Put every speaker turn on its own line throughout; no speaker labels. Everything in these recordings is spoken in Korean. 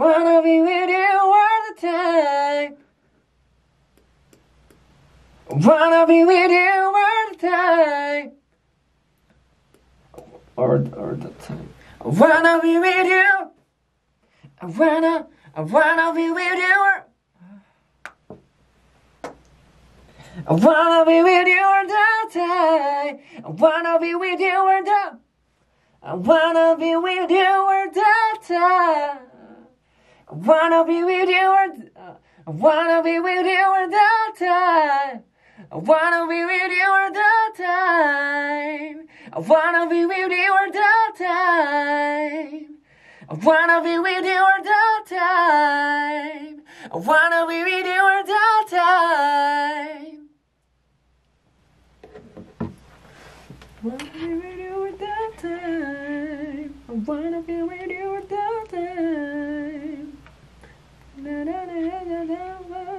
wanna be with you all the time. Wanna be with you all the time. All the time. I wanna be with you. I wanna be with you. I wanna be with you all the time. I wanna be with you all the. I wanna be with you all the time. I wanna be with you all the. I wanna be with you all the time. I wanna be with you all the time. I wanna be with you all the time. I wanna be with you all the time. I wanna be with you all the time. I wanna be with you all the time. I wanna be with you all the time. Na na na na na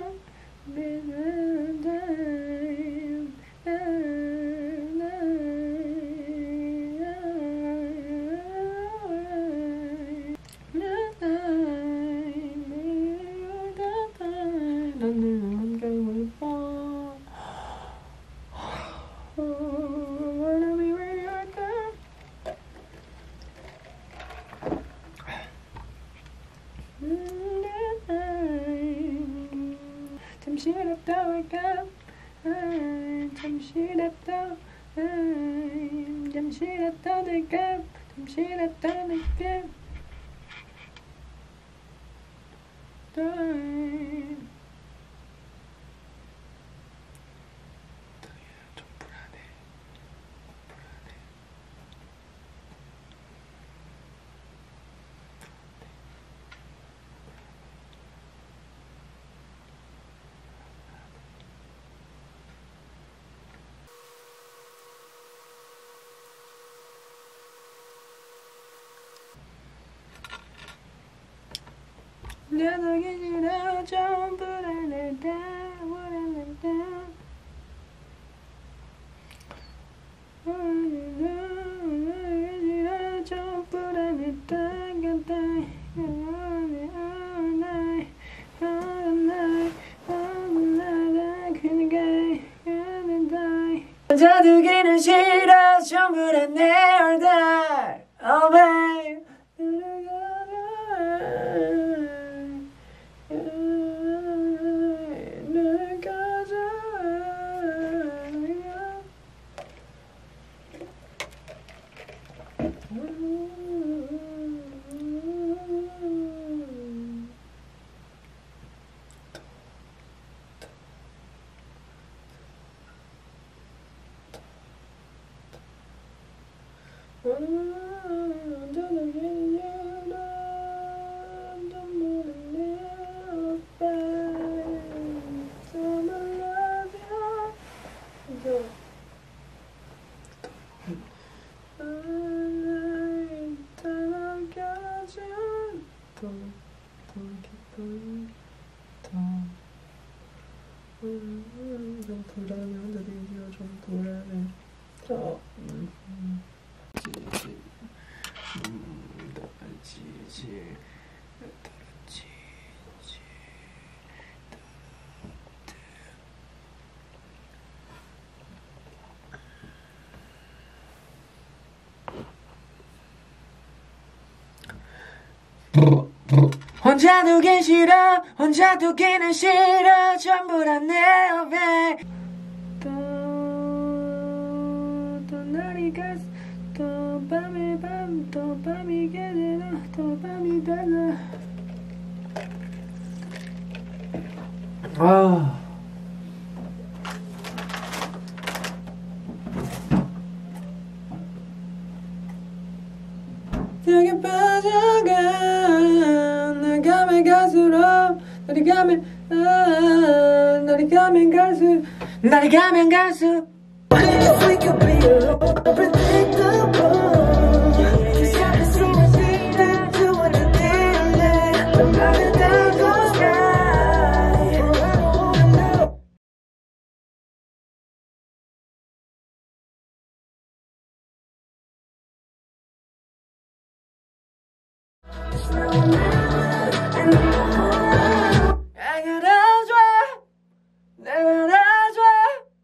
잠시라도 할까 잠시라도 잠시라도 될까 잠시라도 될까 좀 불안해. 나도 괜찮아 좀 불안하다 좀 불안했다 혼자 두기는 싫어 좀 불안해 all day oh babe 좀 불안해 혼자 되기가 좀 불안해 혼자 두긴 싫어 혼자 두기는 싫어 전부 다 내 앞에 또 날이 갔어 또 밤이 되나 또 밤이 되나 여기 빠져가 날 가면 갈수록 날이 가면 갈수록 내가 다 좋아 내가 다 좋아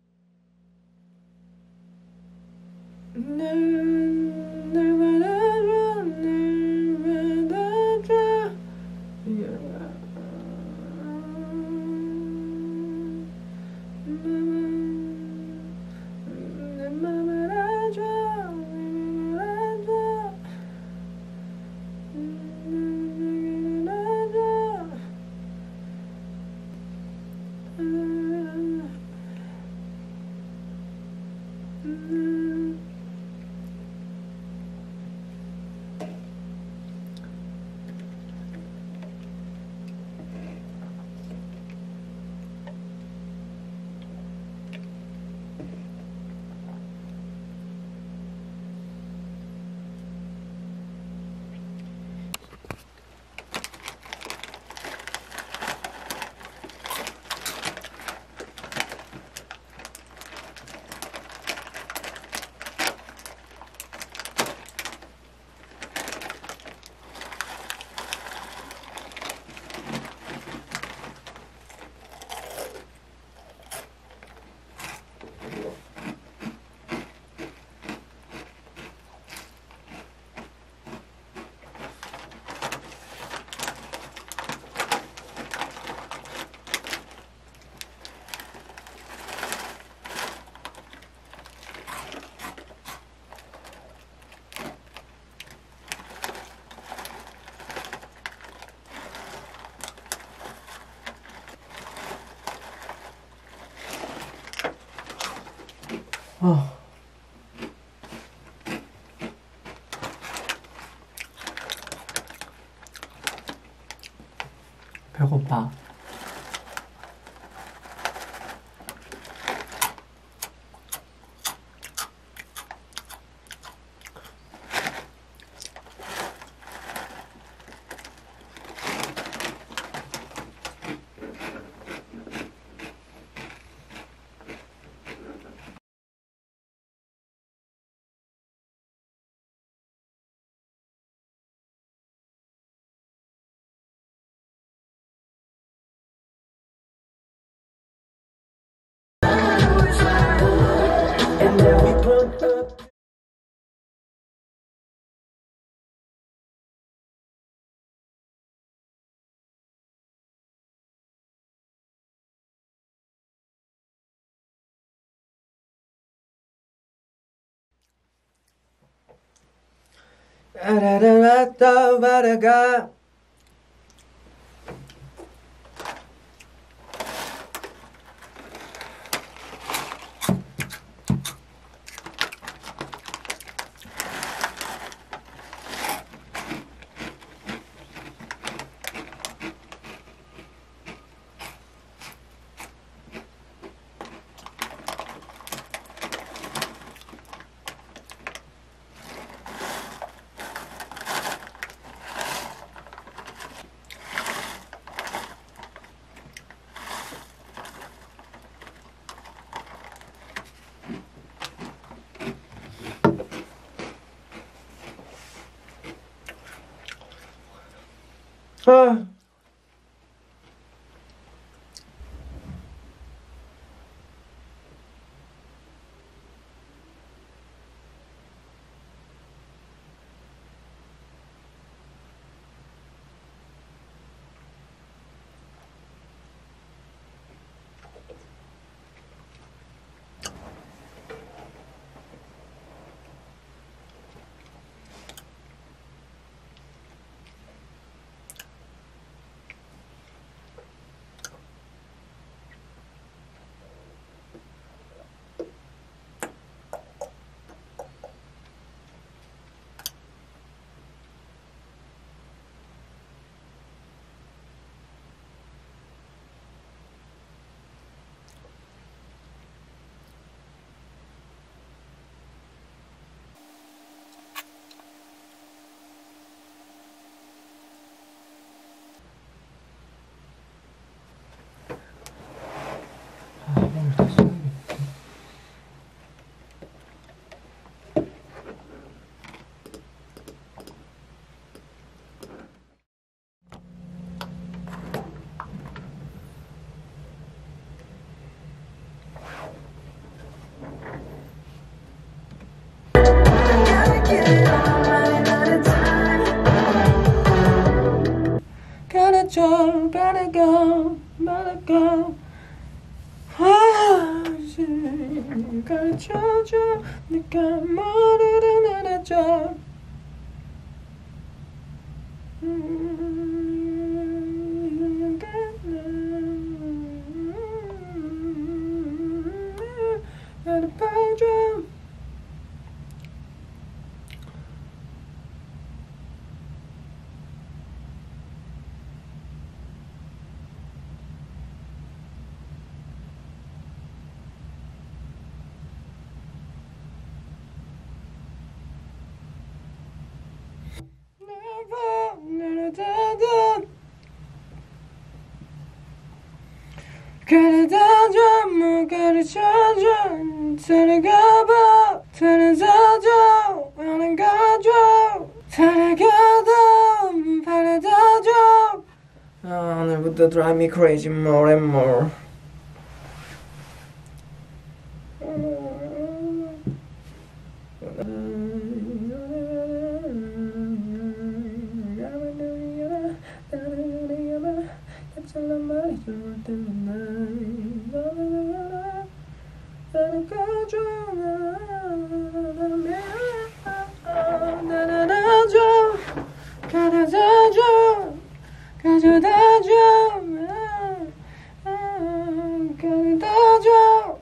배고파. And then we put up. 아라라라따바라가 아. gotta go, gotta go. 가르쳐줘 네가 뭐를 알아줘. 나를 봐줘. 가르쳐줘 뭐 가르쳐줘 데려가봐 데려다줘 나는 가줘 데려가다 바래다줘. 오늘부터 drive me crazy more and more. 가져다줘 가져다줘 가져다줘.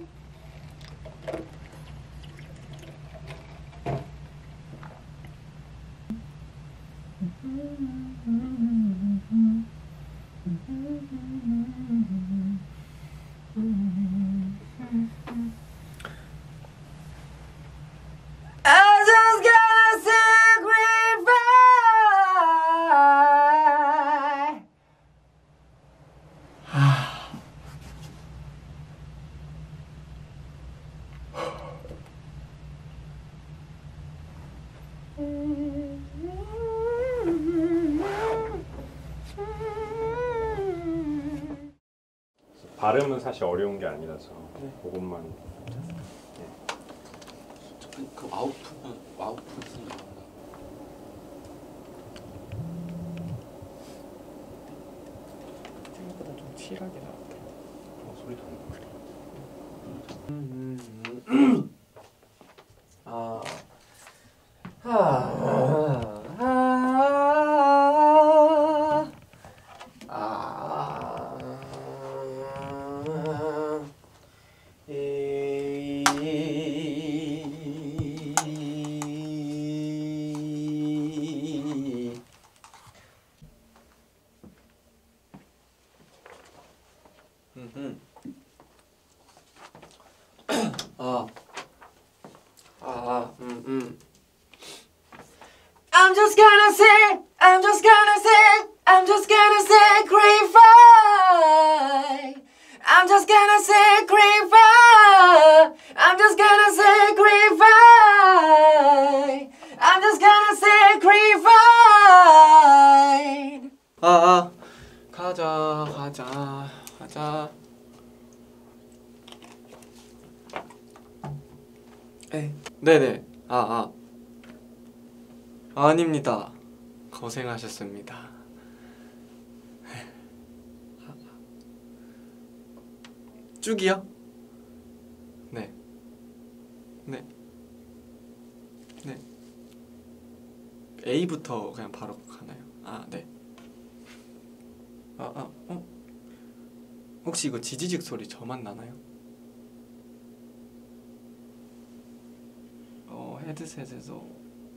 I just gotta sacrifice.
발음은 사실 어려운 게 아니라서 그것만.
그 아웃풋은 나온다.
생각보다 좀 칠하게 나왔다.
소리도 안 나네.
I'm just gonna say, I'm just gonna say, I'm just gonna sacrifice. I'm just gonna sacrifice. I'm just gonna sacrifice. I'm just gonna sacrifice.
가자. 네네. 아닙니다. 고생하셨습니다. 쭉이요? 네. A부터 그냥 바로 가나요? 네. 혹시 이거 지지직 소리 저만 나나요? 헤드셋에서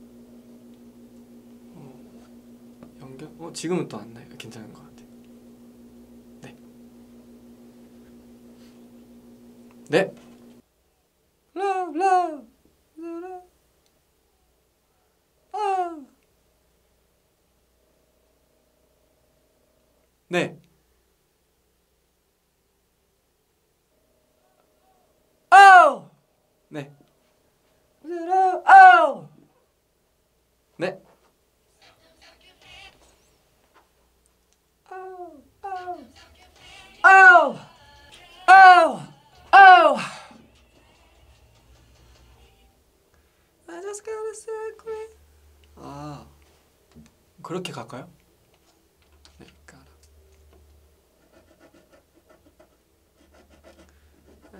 연결? 지금은 또 안 나요. 괜찮은 것 같아요. 네. 네. 네. 네. I just gotta say 그렇게 갈까요? 네, 가라.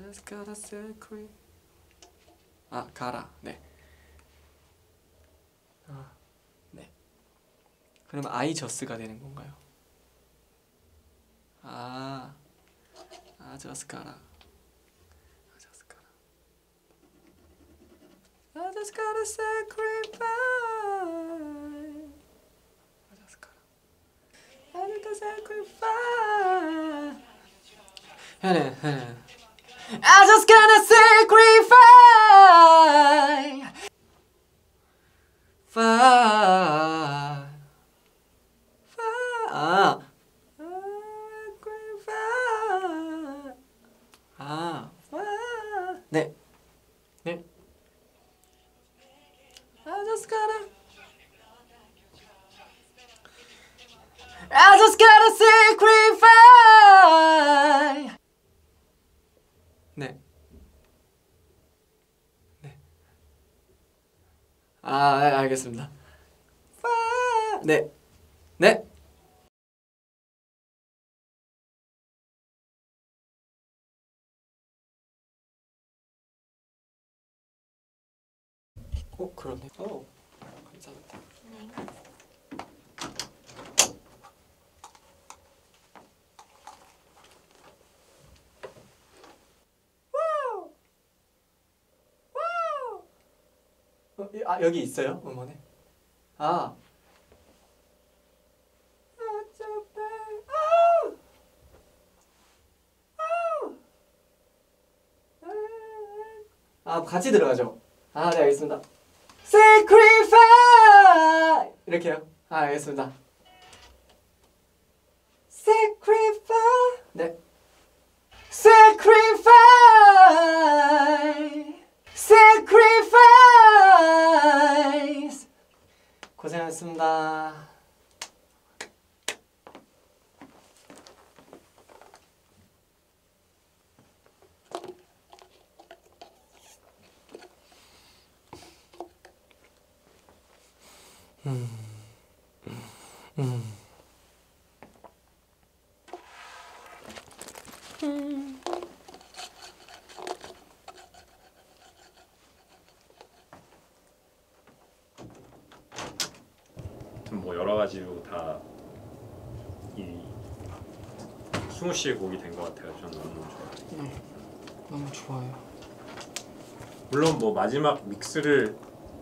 just got a secret. 아 가라. 네. 아 네. 그러면 I just가 되는 건가요? 아 just gotta. I just gotta sacrifice. I just gotta sacrifice. I just gotta sacrifice. 네. 네. I just gotta sacrifice. 네. 네. 아, 네, 알겠습니다. 네. 네. 그러네. 감사합니다. 여기 있어요? 음원에? 같이 들어가죠? 네, 알겠습니다. Sacrifice! 이렇게요? 알겠습니다. Sacrifice! 네. Sacrifice! Sacrifice! 고생하셨습니다.
뭐 여러 가지로 다 이 승우 씨의 곡이 된 것 같아요. 저는 너무 좋아요.
너무 좋아요.
물론 뭐 마지막 믹스를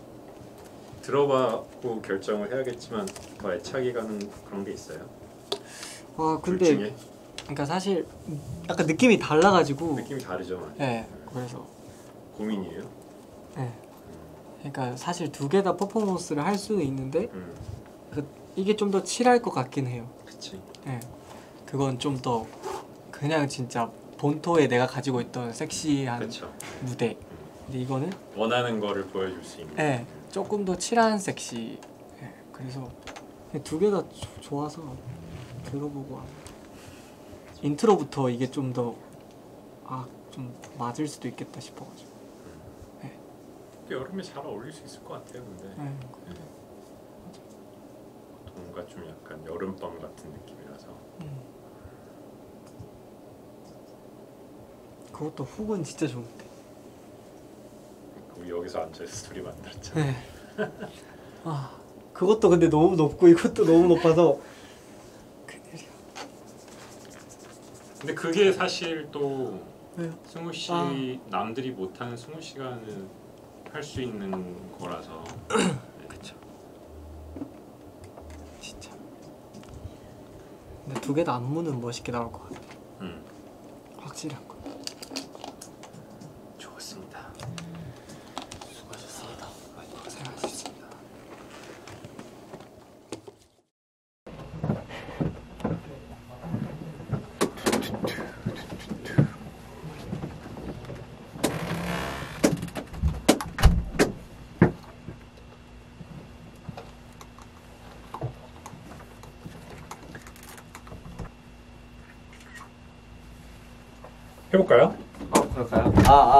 들어봐고 결정을 해야겠지만 더 애착이 가는 그런 게 있어요.
근데
둘 중에?
그러니까 사실 약간 느낌이 달라가지고
느낌이 다르죠.
네, 그래서
고민이에요.
네. 그러니까 사실 두 개 다 퍼포먼스를 할 수는 있는데 이게 좀 더 칠할 것 같긴 해요.
그치.
네, 그건 좀 더 그냥 진짜 본토에 내가 가지고 있던 섹시한
그쵸.
무대. 근데 이거는
원하는 거를 보여줄 수 있는.
네, 조금 더 칠한 섹시. 네, 그래서 두 개 다 좋아서 들어보고 인트로부터 이게 좀 더 좀 맞을 수도 있겠다 싶어가지고. 네.
여름에 잘 어울릴 수 있을 것 같아요. 근데
네.
뭔가 좀 약간 여름밤 같은 느낌이라서.
그것도 훅은 진짜 좋은데.
우리 여기서 앉아서 둘이 만들었잖아.
네. 그것도 근데 너무 높고 이것도 너무 높아서 큰일이야.
근데 그게 사실 또
왜요?
승우 씨 남들이 못하는 승우 씨가는 할 수 있는 거라서.
그쵸. 진짜. 근데 두 개 다 안무는 멋있게 나올 것 같아. 확실한 거.
좋았습니다.
수고하셨습니다. 고생하셨습니다.
해볼까요?
그럴까요?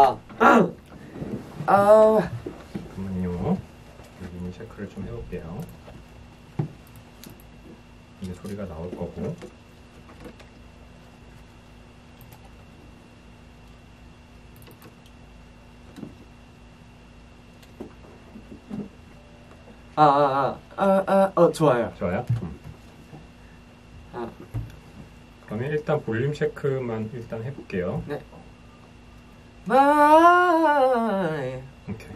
잠깐만요. 여기 체크를 좀 해볼게요. 이게 소리가 나올 거고.
좋아요.
좋아요. 그러면 일단 볼륨 체크만 일단 해볼게요.
네.
오케이.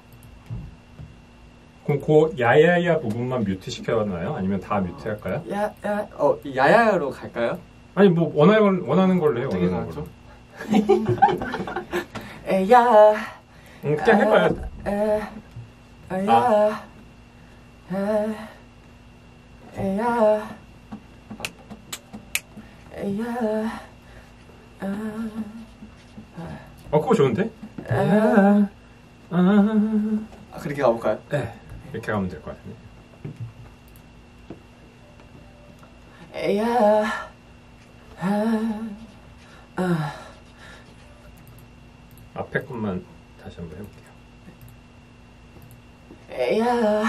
그럼 그 야야야 부분만 뮤트 시켜놔요? 아니면 다 뮤트 할까요?
야야야로 갈까요?
아니 뭐 원하는 걸로 해요.
어떻게
원하는
가죠?
걸로.
에야.
그냥 해봐요.
에야. 에야. 에야.
그거 좋은데?
그렇게 가볼까요?
네. 이렇게 가면 될 것 같은데.
에야.
앞에 것만 다시 한번 해볼게요.
에야.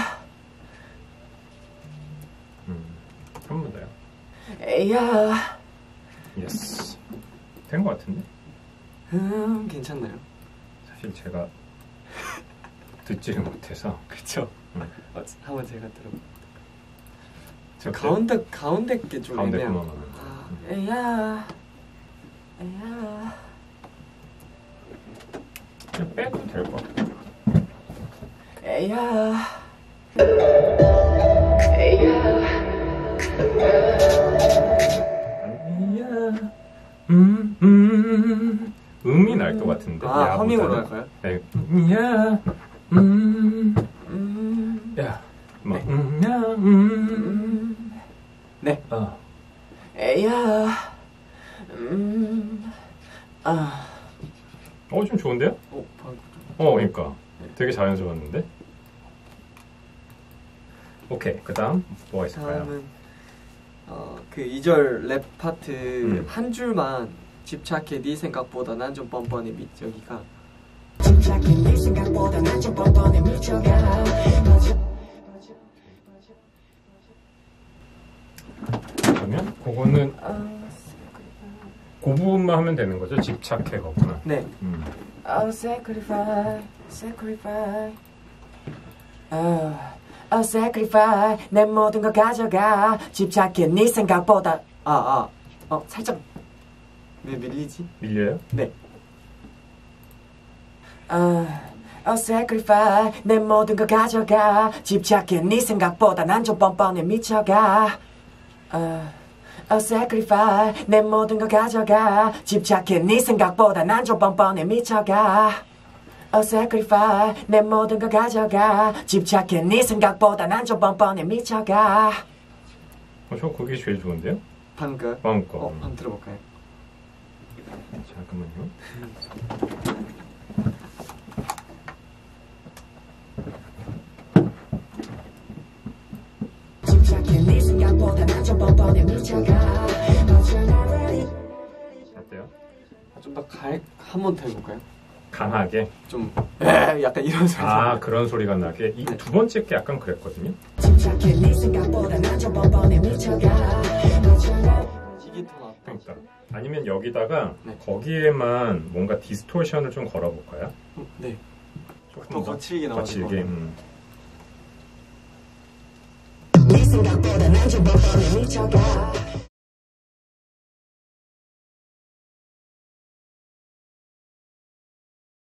한 번 더요.
에야.
예스. 된 것 같은데?
괜찮나요?
사실 제가 듣지를 못해서.
그쵸. 한번 제가 들어볼게요.
저
가운데 게 좀
가운데
애매해요.
그만.
에야.
그냥 빼도 될 것 같아요.
에야.
음이 날 것 같은데.
허밍으로 할까요?
네. 야. 뭐,
네. 에야.
좀 좋은데요? 그러니까 되게 자연스러웠는데. 오케이. 그다음 뭐가 있을까요?
다음은 그 2절 랩 파트 한 줄만 집착해 네 생각보다 난 좀 뻔뻔해 여기가 집착해 네 생각보다 난 좀 뻔뻔해 미쳐가.
그러면 그거는 그 부분만 하면 되는 거죠? 집착해 거구나.
네. sacrifice. sacrifice. 내 모든 걸 가져가. 집착해 네 생각보다. 살짝 왜 밀리지?
밀려요?
네. sacrifice. 내 모든 걸 가져가. 집착해 네 생각보다 난 좀 뻔뻔해 미쳐가. sacrifice. 내 모든 걸 가져가. 집착해 네 생각보다 난 좀 뻔뻔해 미쳐가. sacrifice. 내 모든 걸 가져가. 집착해 네 생각보다 난 좀 뻔뻔해 미쳐가.
저 그게 제일 좋은데요?
방금 거. 한번 들어볼까요?
잠깐만요. 어때요?
좀 더 한 번 더 해볼까요?
강하게?
좀 약간 이런 소리.
그런 소리가 나게. 이 두 번째 게 약간 그랬거든요. 이게 더 낫다. 그러니까. 아니면 여기다가 거기에만 뭔가 디스토션을 좀 걸어볼까요?
네.
조금
더 거칠게 나오는
거칠게.
네 생각보다 난 좀 뻔뻔해 미쳐가.